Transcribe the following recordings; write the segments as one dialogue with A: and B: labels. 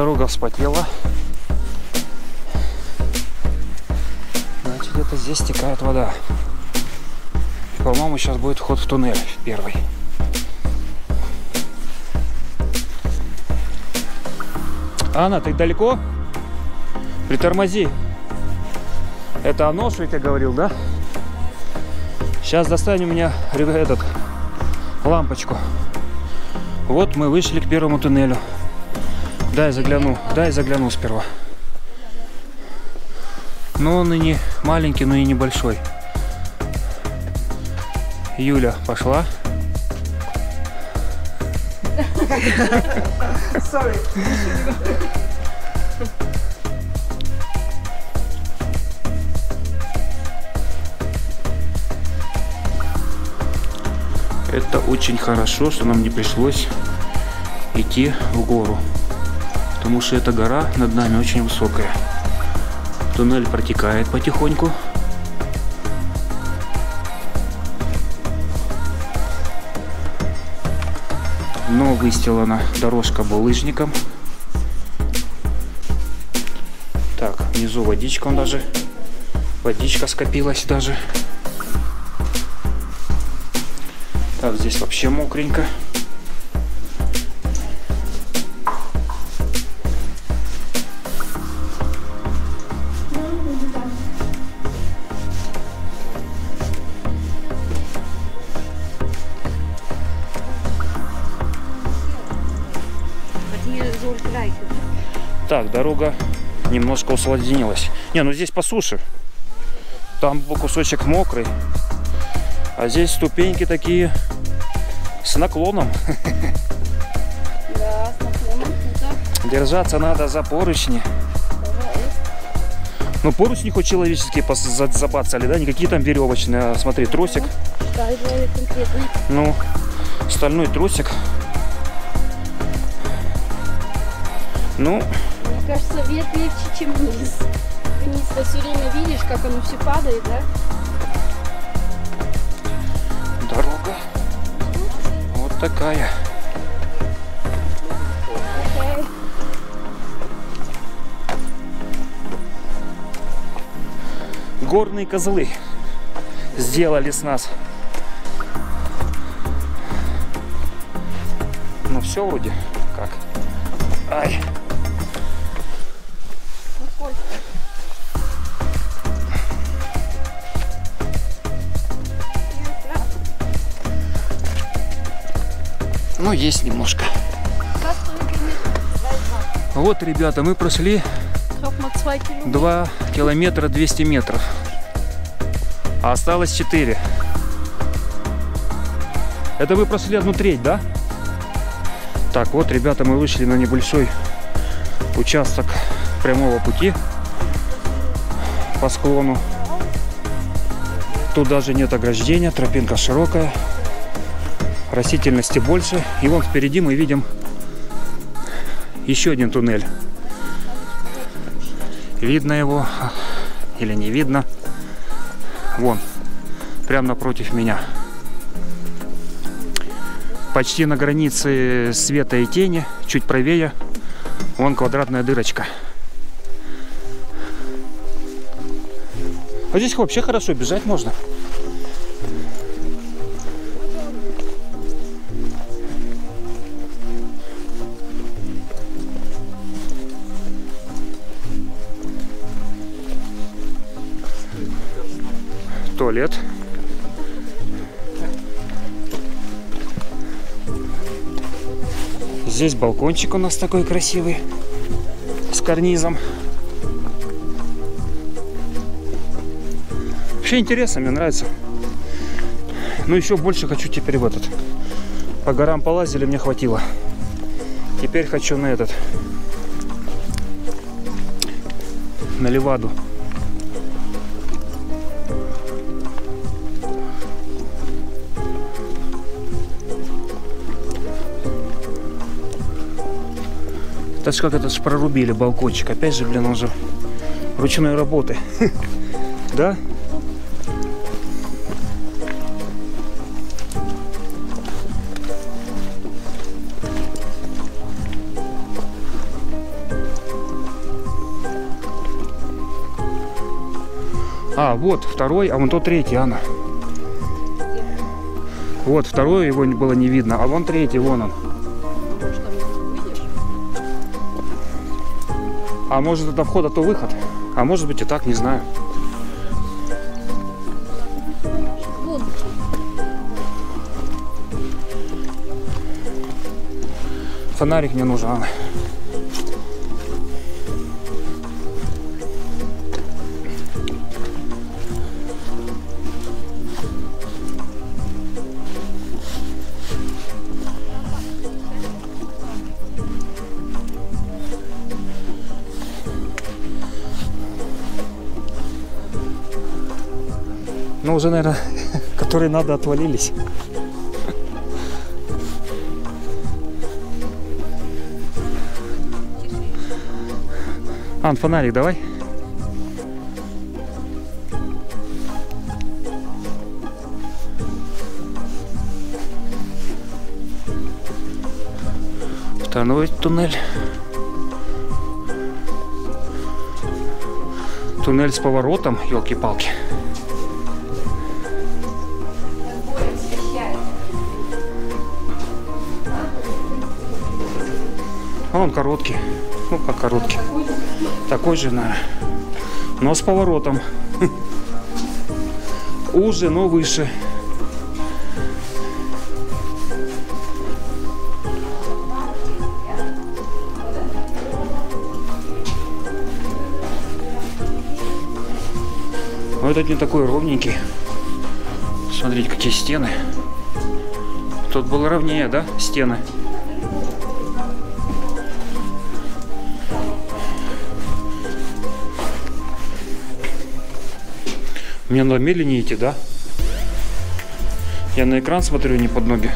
A: дорога вспотела. Значит, где-то здесь стекает вода. По-моему, сейчас будет вход в туннель первый. Анна, ты далеко? Притормози. Это оно, что я тебе говорил, да? Сейчас достань у меня лампочку. Вот мы вышли к первому туннелю. Дай загляну сперва. Но он и не маленький, но и небольшой. Юля пошла.
B: Sorry.
A: Это очень хорошо, что нам не пришлось идти в гору, потому что эта гора над нами очень высокая. Туннель протекает потихоньку. Но выстелана дорожка булыжником. Так, внизу водичка, водичка скопилась даже. Так, здесь вообще мокренько. Так, дорога немножко усложнилась. Не, ну здесь по суше. Там кусочек мокрый. А здесь ступеньки такие с наклоном.
B: Да, с наклоном.
A: Держаться надо за поручни. Ну, поручни хоть человеческие забацали, да? Никакие там веревочные. А, смотри, тросик.
B: Да, это конкретно.
A: Ну, стальной тросик. Ну.
B: Мне кажется, вверх легче, чем вниз. Вниз-то все время видишь, как оно все падает, да?
A: Дорога вот такая.
B: Okay.
A: Горные козлы сделали с нас. Ну все вроде как. Ай. Ну, есть немножко. Вот, ребята, мы прошли 2 километра 200 метров. А осталось 4. Это вы прошли 1/3, да? Так, вот, ребята, мы вышли на небольшой участок прямого пути по склону. Тут даже нет ограждения, тропинка широкая. Растительности больше. И вон впереди мы видим еще один туннель. Видно его или не видно? Вон, прямо напротив меня. Почти на границе света и тени, чуть правее. Вон квадратная дырочка. А здесь вообще хорошо, бежать можно. Туалет. Здесь балкончик у нас такой красивый, с карнизом. Вообще интересно, мне нравится. Но еще больше хочу теперь в этот. По горам полазили, мне хватило. Теперь хочу на этот. На Леваду. Это ж как это ж прорубили балкончик. Опять же, блин, он же ручной работы. Да? А, вот второй, а вон тот третий, Анна. Вот второй, его было не видно, а вон третий, вон он. А может это вход, а то выход? А может быть и так, не знаю. Фонарик мне нужен, Анна. Ну, уже, наверное, которые надо, отвалились. Ан, фонарик давай. Второй туннель. Туннель с поворотом, елки-палки. А он короткий. Ну, как короткий. Такой же, наверное. Но с поворотом. Уже, но выше. Но этот не такой ровненький. Смотрите, какие стены. Тут было ровнее, да, стены? Мне надо медленнее идти, да? Я на экран смотрю, не под ноги.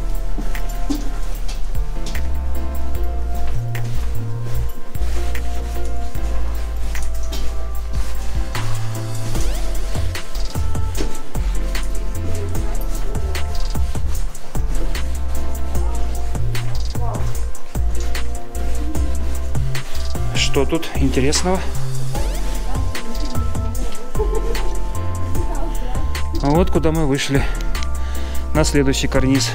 A: Что тут интересного? А вот куда мы вышли. На следующий карниз.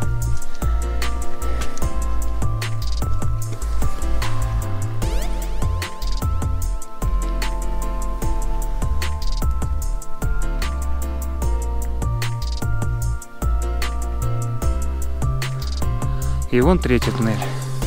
A: И вон третий туннель.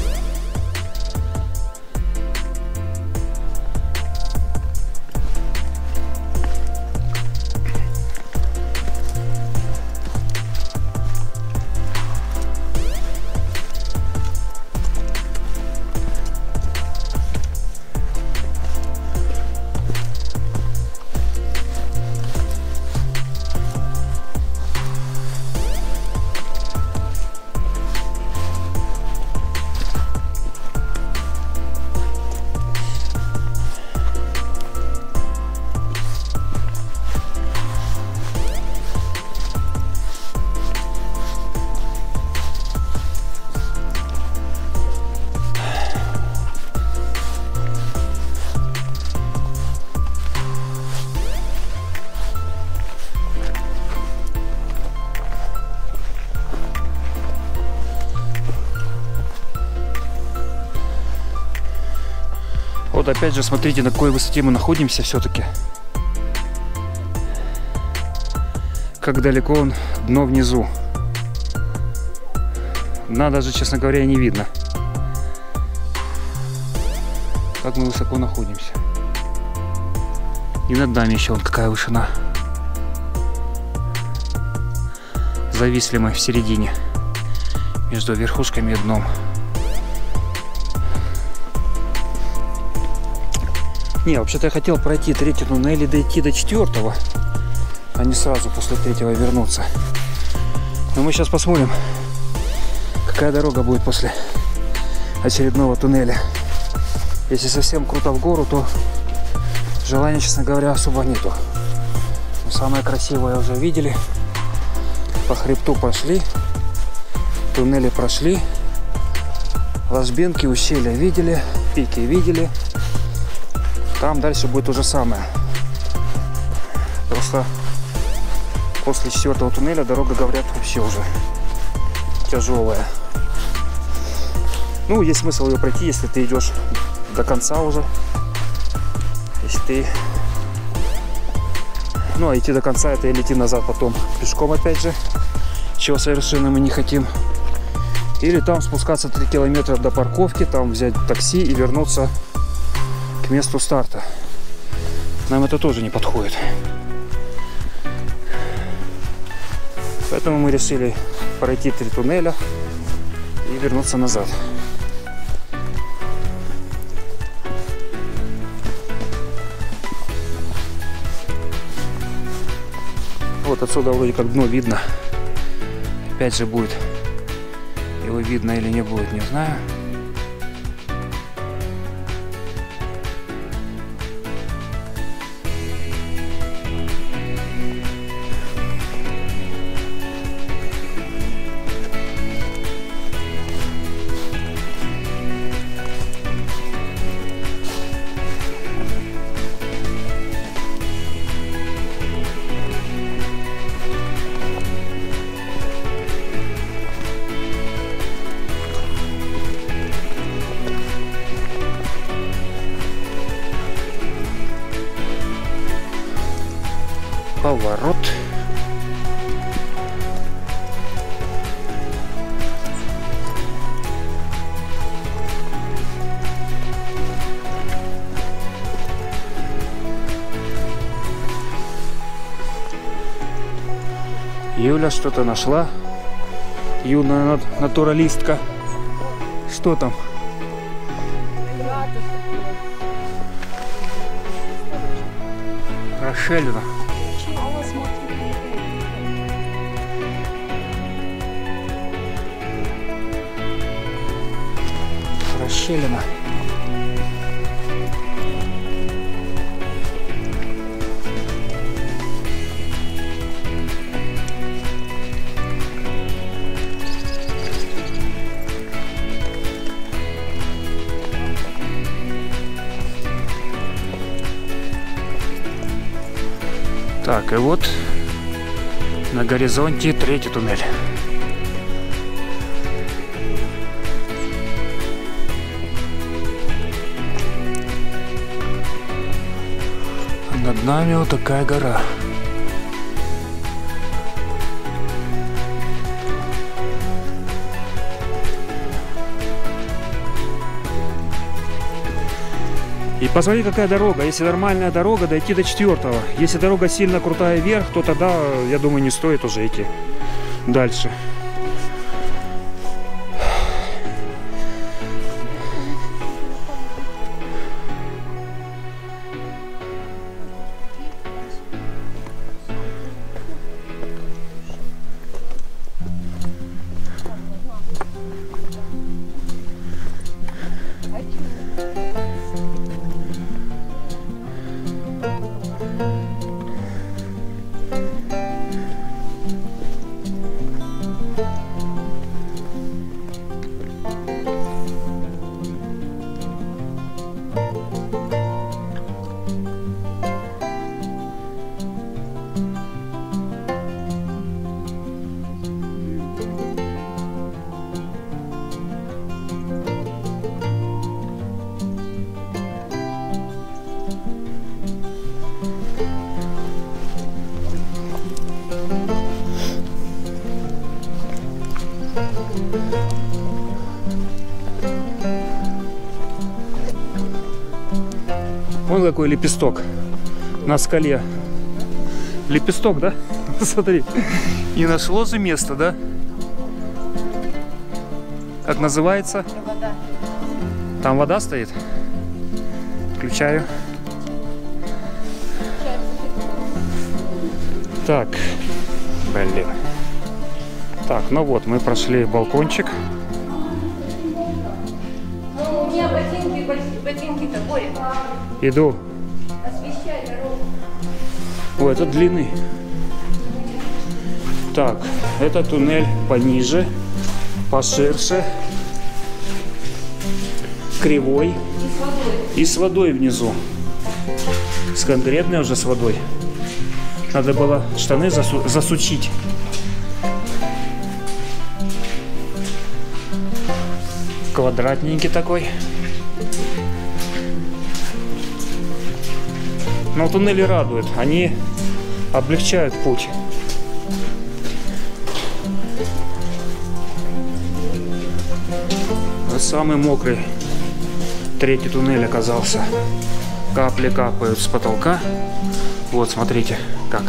A: Вот опять же, смотрите, на какой высоте мы находимся все-таки. Как далеко он, дно внизу. Дна даже, честно говоря, не видно. Как мы высоко находимся. И над нами еще вон какая вышина. Зависли мы в середине. Между верхушками и дном. Не, вообще-то я хотел пройти третий туннель и дойти до четвертого, а не сразу после третьего вернуться. Но мы сейчас посмотрим, какая дорога будет после очередного туннеля. Если совсем круто в гору, то желания, честно говоря, особо нету. Но самое красивое уже видели. По хребту пошли, туннели прошли, ложбинки, ущелья видели, пики видели. Там дальше будет то же самое. просто после 4-го туннеля дорога, говорят, вообще уже тяжелая. Ну, есть смысл ее пройти, если ты идешь до конца уже. Если ты... Ну, а идти до конца, это или идти назад потом пешком опять же, чего совершенно мы не хотим. Или там спускаться 3 километра до парковки, там взять такси и вернуться к месту старта. Нам это тоже не подходит. Поэтому мы решили пройти 3 туннеля и вернуться назад. Вот отсюда вроде как дно видно. Опять же будет. Его видно или не будет, не знаю. Поворот. Юля что-то нашла. Юная натуралистка. Что там? Расширено. Расширено. Так, и вот на горизонте 3-й туннель. А над нами вот такая гора. И посмотри, какая дорога. Если нормальная дорога, дойти до 4-го. Если дорога сильно крутая вверх, то тогда, я думаю, не стоит уже идти дальше. Вон какой лепесток на скале. Лепесток, да? Смотри. И нашло же место, да? Как называется?
B: Вода.
A: Там вода стоит? Включаю. Так. Блин. Так, ну вот, мы прошли балкончик.
B: Ну, у меня ботинки-то борят.
A: Иду.
B: Освещай дорогу.
A: О, это длинный. Так, это туннель пониже, поширше, кривой и с водой внизу. С конкретной уже с водой. Надо было штаны засучить. Квадратненький такой. Но туннели радуют. Они облегчают путь. Самый мокрый третий туннель оказался. Капли капают с потолка. Вот, смотрите, как.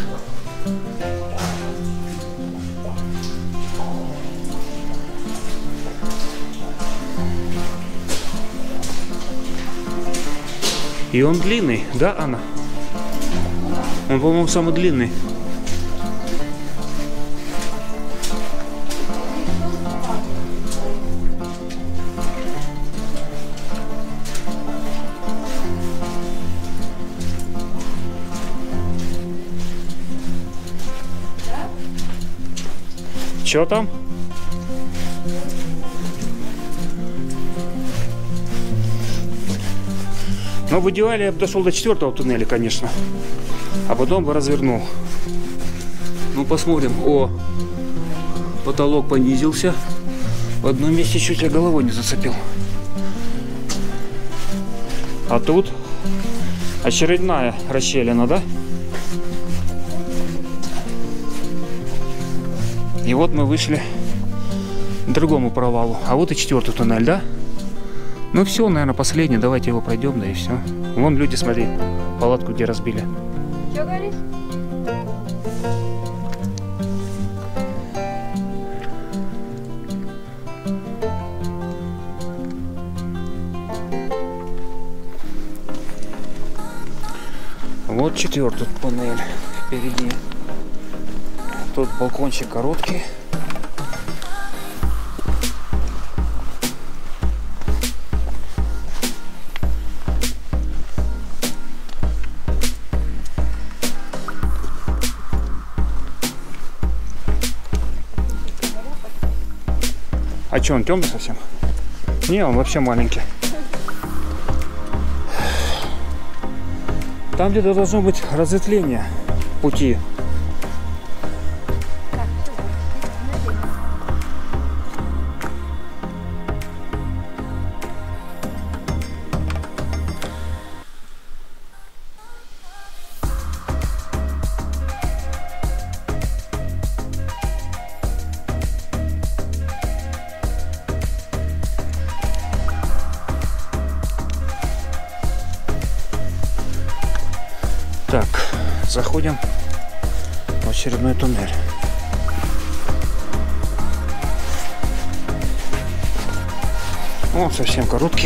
A: И он длинный, да, Анна? Он, по-моему, самый длинный. Что там? Ну, в идеале я бы дошел до 4-го туннеля, конечно. А потом бы развернул. Ну, посмотрим. О, потолок понизился. В одном месте чуть я головой не зацепил. А тут очередная расщелина, да? И вот мы вышли к другому провалу. А вот и 4-й туннель, да? Ну все, наверное, последний. Давайте его пройдем, да и все. Вон люди, смотри, палатку где разбили.
B: Что говоришь?
A: Вот 4-й туннель впереди. Тут балкончик короткий. А что, он темный совсем? Не, он вообще маленький. Там где-то должно быть разветвление пути. Так, заходим в очередной туннель. Он совсем короткий.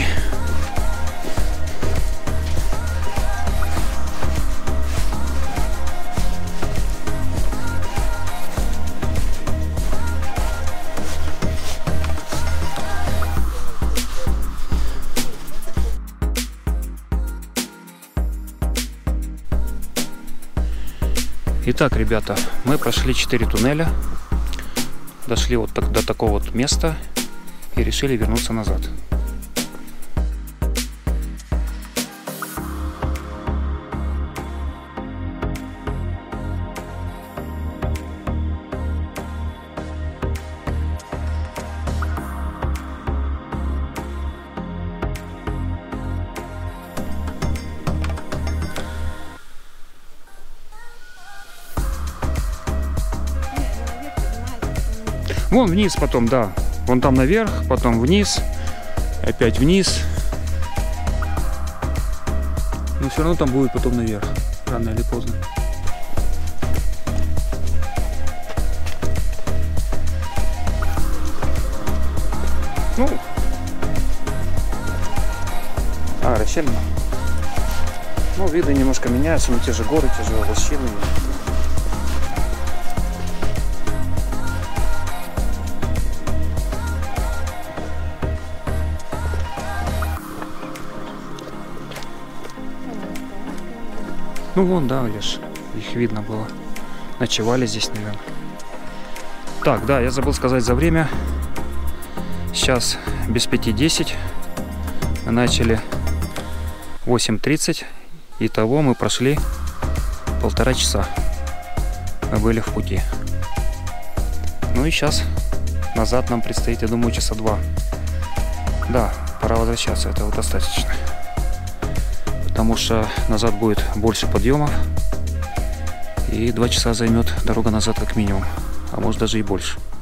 A: Итак, ребята, мы прошли 4 туннеля, дошли вот до такого вот места и решили вернуться назад. Вон вниз потом, да. Вон там наверх, потом вниз, опять вниз. Но все равно там будет потом наверх, рано или поздно. Ну, расщелина. Ну, виды немножко меняются, но те же горы, те же лощины. Ну вон, да, видишь, их видно было. Ночевали здесь, наверное. Так, да, я забыл сказать за время. Сейчас без 5:10. Мы начали 8:30. Итого мы прошли 1,5 часа. мы были в пути. Ну и сейчас назад нам предстоит, я думаю, часа 2. Да, пора возвращаться, этого достаточно. Потому что назад будет больше подъемов. И 2 часа займет дорога назад как минимум. А может даже и больше.